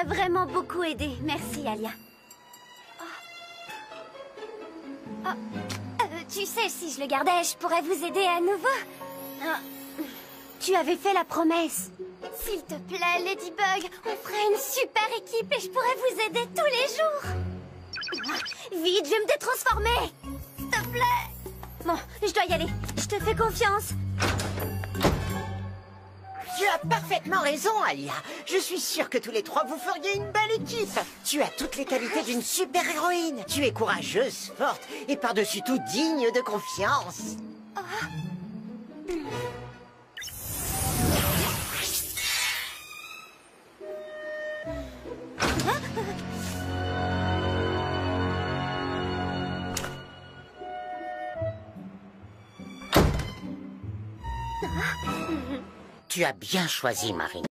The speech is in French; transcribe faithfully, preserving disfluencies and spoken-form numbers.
m'as vraiment beaucoup aidé. Merci, Alia. Oh. Oh. Euh, tu sais, si je le gardais, je pourrais vous aider à nouveau. Oh. Tu avais fait la promesse. S'il te plaît, Ladybug, on ferait une super équipe et je pourrais vous aider tous les jours. Vite, je vais me détransformer. S'il te plaît. Bon, je dois y aller. Je te fais confiance. Tu as parfaitement raison, Alia. Je suis sûre que tous les trois, vous feriez une belle équipe. Tu as toutes les qualités d'une super-héroïne. Tu es courageuse, forte et par-dessus tout digne de confiance. Oh. Tu as bien choisi, Marine.